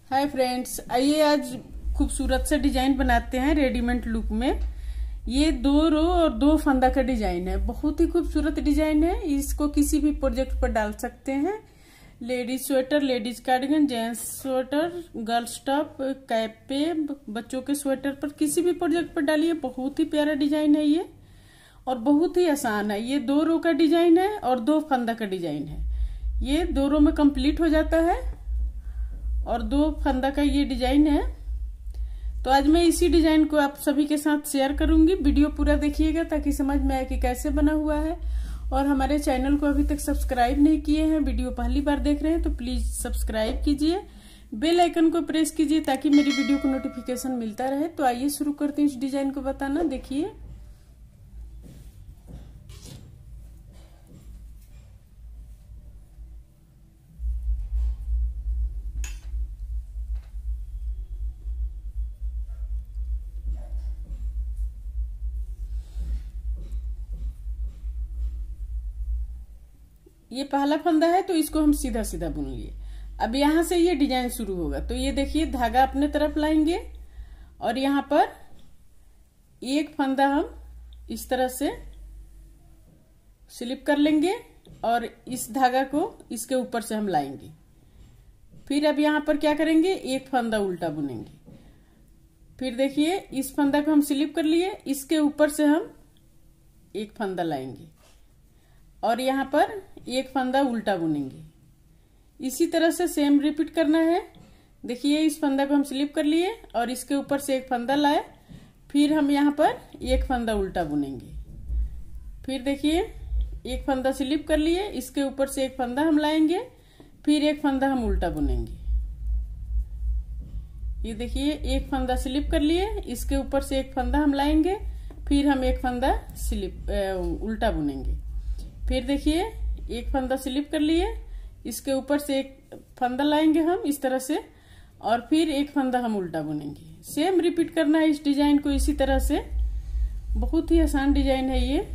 Hi friends, आइए आज खूबसूरत सा डिजाइन बनाते हैं रेडीमेड लुक में। ये 2 रो और 2 फंदा का डिजाइन है। बहुत ही खूबसूरत डिजाइन है। इसको किसी भी प्रोजेक्ट पर डाल सकते हैं। Ladies sweater, ladies cardigan, gents sweater, girls top, cap पे, बच्चों के स्वेटर पर किसी भी प्रोजेक्ट पर डालिए। बहुत ही प्यारा डिजाइन है ये और बहुत ही आसान है। ये 2 रो का डिजाइन है और 2 फंदा का डिजाइन है। ये 2 रो में कंप्लीट हो जाता है और 2 फंदा का ये डिजाइन है। तो आज मैं इसी डिजाइन को आप सभी के साथ शेयर करूंगी। वीडियो पूरा देखिएगा ताकि समझ में आए कि कैसे बना हुआ है। और हमारे चैनल को अभी तक सब्सक्राइब नहीं किए हैं, वीडियो पहली बार देख रहे हैं तो प्लीज सब्सक्राइब कीजिए, बेल आइकन को प्रेस कीजिए ताकि मेरी वीडियो को नोटिफिकेशन मिलता रहे। तो आइए शुरू करते हैं इस डिजाइन को बताना। देखिए ये पहला फंदा है तो इसको हम सीधा सीधा बुन लिए। अब यहां से ये डिजाइन शुरू होगा। तो ये देखिए धागा अपने तरफ लाएंगे और यहां पर एक फंदा हम इस तरह से स्लिप कर लेंगे और इस धागा को इसके ऊपर से हम लाएंगे। फिर अब यहां पर क्या करेंगे, एक फंदा उल्टा बुनेंगे। फिर देखिए इस फंदा को हम स्लिप कर लिए, इसके ऊपर से हम एक फंदा लाएंगे और यहां पर एक फंदा उल्टा बुनेंगे। इसी तरह से सेम रिपीट करना है। देखिए इस फंदा को हम स्लिप कर लिए और इसके ऊपर से एक फंदा लाए, फिर हम यहां पर एक फंदा उल्टा बुनेंगे। फिर देखिए एक फंदा स्लिप कर लिए, इसके ऊपर से एक फंदा हम लाएंगे, फिर एक फंदा हम उल्टा बुनेंगे। ये देखिए एक फंदा स्लिप कर लिए, इसके ऊपर से एक फंदा हम लाएंगे, फिर हम एक फंदा उल्टा बुनेंगे। फिर देखिए एक फंदा स्लिप कर लिए, इसके ऊपर से एक फंदा लाएंगे हम इस तरह से और फिर एक फंदा हम उल्टा बुनेंगे। सेम रिपीट करना है इस डिजाइन को इसी तरह से। बहुत ही आसान डिजाइन है ये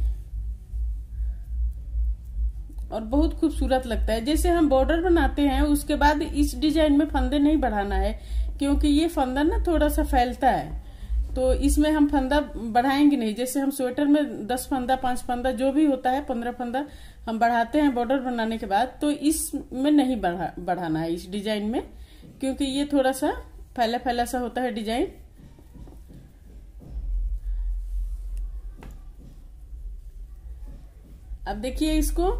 और बहुत खूबसूरत लगता है। जैसे हम बॉर्डर बनाते हैं उसके बाद इस डिजाइन में फंदे नहीं बढ़ाना है क्योंकि ये फंदा ना थोड़ा सा फैलता है, तो इसमें हम फंदा बढ़ाएंगे नहीं। जैसे हम स्वेटर में 10 फंदा, 5 फंदा जो भी होता है, 15 फंदा हम बढ़ाते हैं बॉर्डर बनाने के बाद, तो इसमें नहीं बढ़ाना है इस डिजाइन में क्योंकि ये थोड़ा सा फैला फैला सा होता है डिजाइन। अब देखिए इसको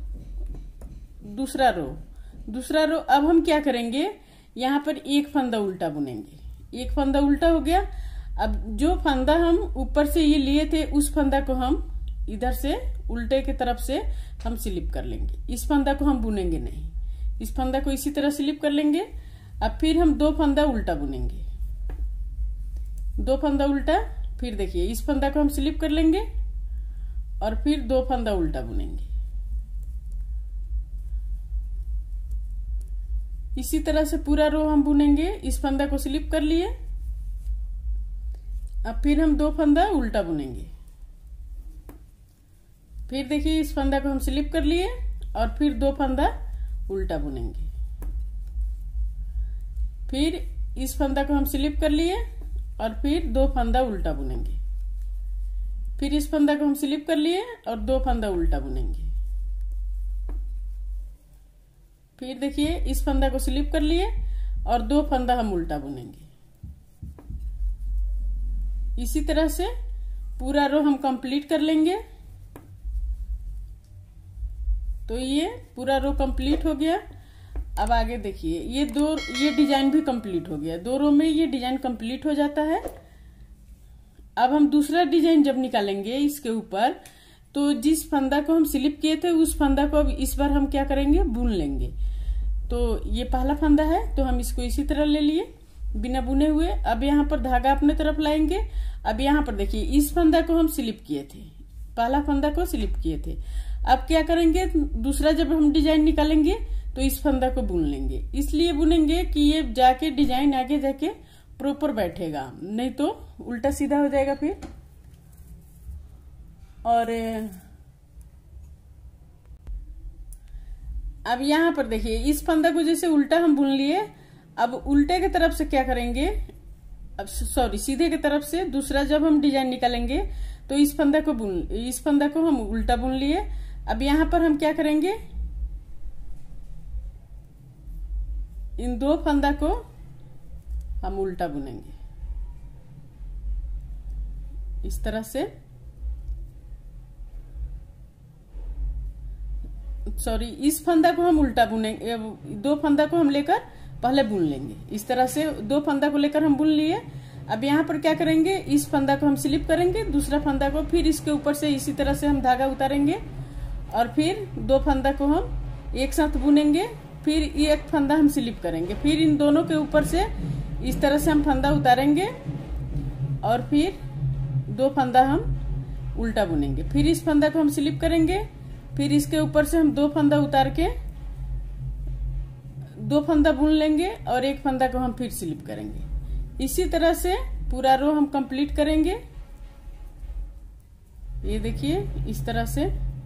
दूसरा रो अब हम क्या करेंगे, यहाँ पर एक फंदा उल्टा बुनेंगे। एक फंदा उल्टा हो गया। अब जो फंदा हम ऊपर से ये लिए थे उस फंदा को हम इधर से उल्टे की तरफ से हम स्लिप कर लेंगे। इस फंदा को हम बुनेंगे नहीं, इस फंदा को इसी तरह स्लिप कर लेंगे। अब फिर हम 2 फंदा उल्टा बुनेंगे, 2 फंदा उल्टा। फिर देखिए इस फंदा को हम स्लिप कर लेंगे और फिर 2 फंदा उल्टा बुनेंगे। इसी तरह से पूरा रो हम बुनेंगे। इस फंदा को स्लिप कर लिए, अब फिर हम 2 फंदा उल्टा बुनेंगे। फिर देखिए इस फंदा को हम स्लिप कर लिए और फिर 2 फंदा उल्टा बुनेंगे। फिर इस फंदा को हम स्लिप कर लिए और फिर 2 फंदा उल्टा बुनेंगे। फिर इस फंदा को हम स्लिप कर लिए और 2 फंदा उल्टा बुनेंगे। फिर देखिए इस फंदा को स्लिप कर लिए और 2 फंदा हम उल्टा बुनेंगे। इसी तरह से पूरा रो हम कंप्लीट कर लेंगे। तो ये पूरा रो कंप्लीट हो गया। अब आगे देखिए ये डिजाइन भी कंप्लीट हो गया। 2 रो में ये डिजाइन कंप्लीट हो जाता है। अब हम दूसरा डिजाइन जब निकालेंगे इसके ऊपर, तो जिस फंदा को हम स्लिप किए थे उस फंदा को अब इस बार हम क्या करेंगे, बुन लेंगे। तो ये पहला फंदा है तो हम इसको इसी तरह ले लिए बिना बुने हुए। अब यहाँ पर धागा अपने तरफ लाएंगे। अब यहाँ पर देखिए इस फंदा को हम स्लिप किए थे, पहला फंदा को स्लिप किए थे। अब क्या करेंगे, दूसरा जब हम डिजाइन निकालेंगे तो इस फंदा को बुन लेंगे। इसलिए बुनेंगे कि ये जाके डिजाइन आगे जाके प्रॉपर बैठेगा, नहीं तो उल्टा सीधा हो जाएगा फिर। और अब यहाँ पर देखिए इस फंदा को जैसे उल्टा हम बुन लिए, अब उल्टे की तरफ से क्या करेंगे, अब सॉरी सीधे की तरफ से दूसरा जब हम डिजाइन निकालेंगे तो इस फंदा को हम उल्टा बुन लिए। अब यहां पर हम क्या करेंगे, इन 2 फंदा को हम उल्टा बुनेंगे इस तरह से, सॉरी इस फंदा को हम उल्टा बुनेंगे, 2 फंदा को हम लेकर पहले बुन लेंगे इस तरह से। 2 फंदा को लेकर हम बुन लिए। अब यहाँ पर क्या करेंगे, इस फंदा को हम स्लिप करेंगे, दूसरा फंदा को फिर इसके ऊपर से इसी तरह से हम धागा उतारेंगे और फिर 2 फंदा को हम एक साथ बुनेंगे, फिर एक फंदा हम स्लिप करेंगे, फिर इन दोनों के ऊपर से इस तरह से हम फंदा उतारेंगे और फिर 2 फंदा हम उल्टा बुनेंगे, फिर इस फंदा को हम स्लिप करेंगे, फिर इसके ऊपर से हम 2 फंदा उतार के 2 फंदा बुन लेंगे और एक फंदा को हम फिर स्लिप करेंगे। इसी तरह से पूरा रो हम कंप्लीट करेंगे। ये देखिए इस तरह से।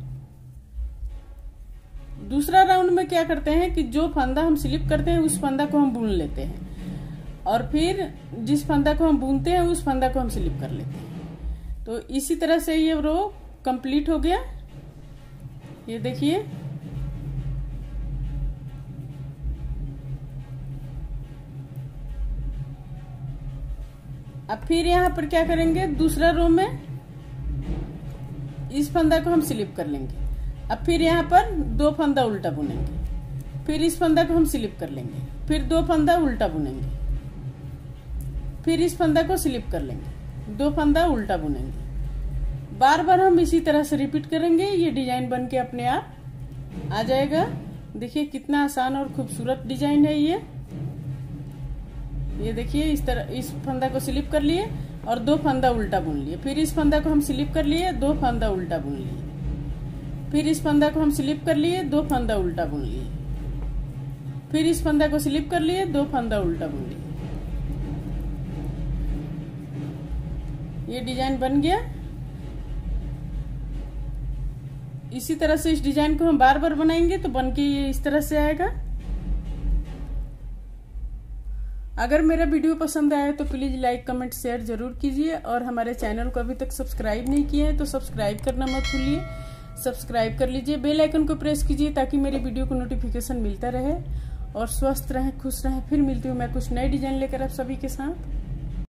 दूसरा राउंड में क्या करते हैं कि जो फंदा हम स्लिप करते हैं उस फंदा को हम बुन लेते हैं और फिर जिस फंदा को हम बुनते हैं उस फंदा को हम स्लिप कर लेते हैं। तो इसी तरह से ये रो कंप्लीट हो गया। ये देखिए अब फिर यहाँ पर क्या करेंगे, दूसरा रो में इस फंदा को हम स्लिप कर लेंगे। अब फिर यहाँ पर 2 फंदा उल्टा बुनेंगे, फिर इस फंदा को हम स्लिप कर लेंगे, फिर 2 फंदा उल्टा बुनेंगे, फिर इस फंदा को स्लिप कर लेंगे, 2 फंदा उल्टा बुनेंगे। बार बार हम इसी तरह से रिपीट करेंगे। ये डिजाइन बन के अपने आप आ जाएगा। देखिए कितना आसान और खूबसूरत डिजाइन है ये देखिए इस तरह इस फंदा को स्लिप कर लिए और 2 फंदा उल्टा बुन लिए, फिर इस फंदा को हम स्लिप कर लिए, 2 फंदा उल्टा बुन लिए, फिर इस फंदा को हम स्लिप कर लिए, 2 फंदा उल्टा बुन लिए, फिर इस फंदा को स्लिप कर लिए, 2 फंदा उल्टा बुन लिए। ये डिजाइन बन गया। इसी तरह से इस डिजाइन को हम बार बार बनाएंगे तो बनके ये इस तरह से आएगा। अगर मेरा वीडियो पसंद आया तो प्लीज लाइक कमेंट शेयर जरूर कीजिए और हमारे चैनल को अभी तक सब्सक्राइब नहीं किए हैं तो सब्सक्राइब करना मत भूलिए। सब्सक्राइब कर लीजिए, बेल आइकन को प्रेस कीजिए ताकि मेरी वीडियो को नोटिफिकेशन मिलता रहे। और स्वस्थ रहें, खुश रहें। फिर मिलती हूँ मैं कुछ नए डिजाइन लेकर आप सभी के साथ।